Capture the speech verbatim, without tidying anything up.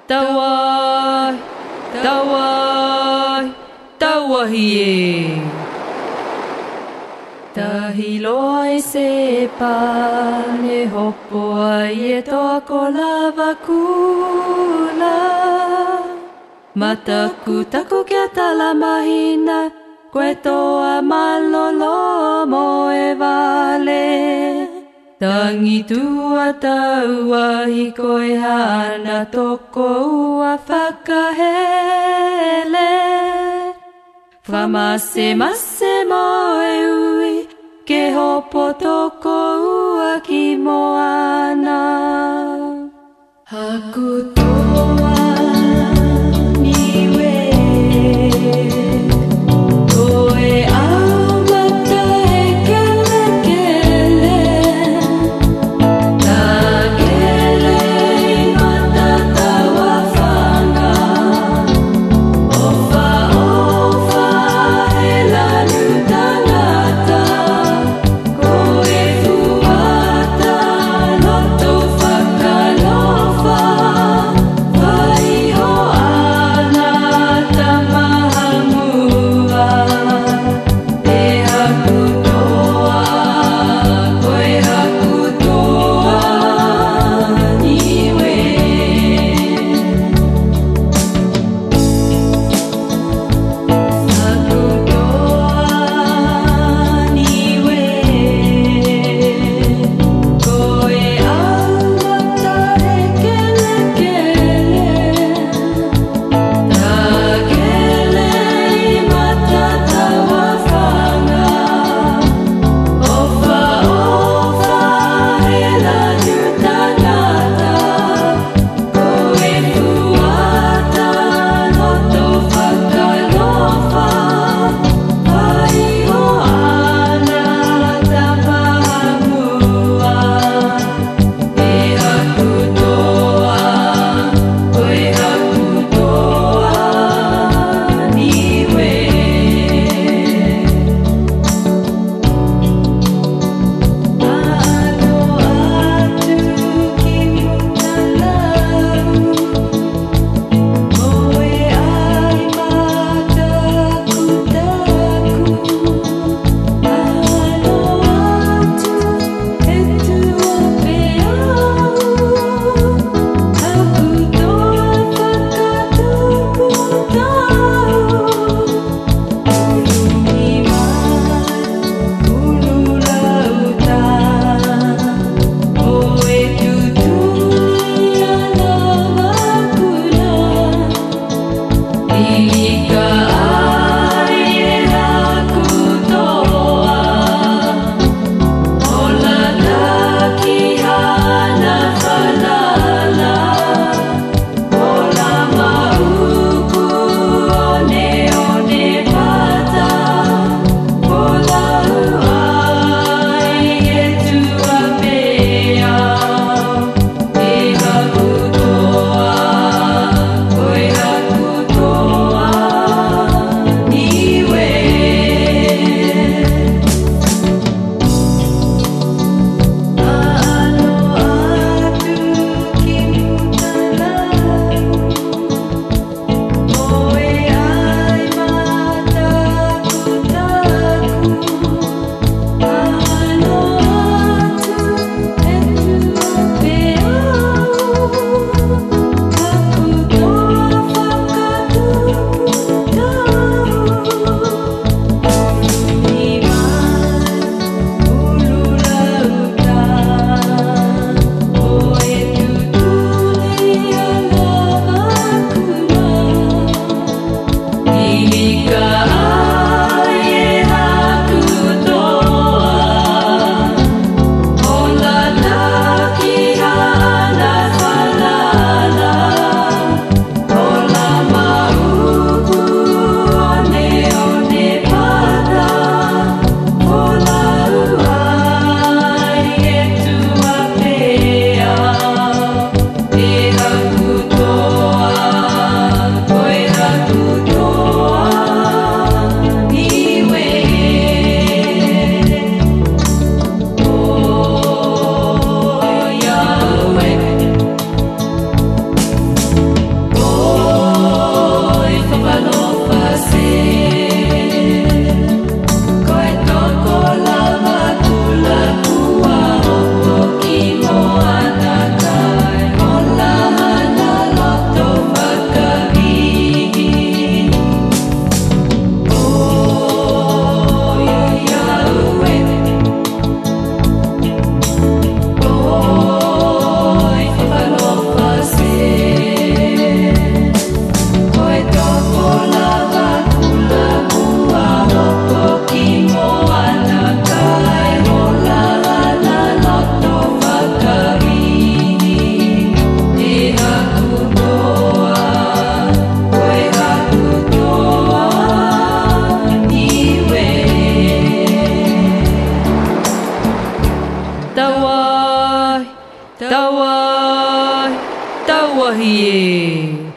Tawa, tawa, tawahi e. Tahi loa i se pā, ne hopo ai e toa ko lava kula. Mataku taku kia tala mahina, koe toa malolo mo e vale. Tangi tua taua hi koe hana toko ua whakahele. Whamase mase mo e ui, ke hopo toko ua ki moana. Haku toa niue, koe au mata e kele kele. Ta kele i mata taua whanga, ofa ofa e lanu tangata, koe fuata Tawa, tawahi e.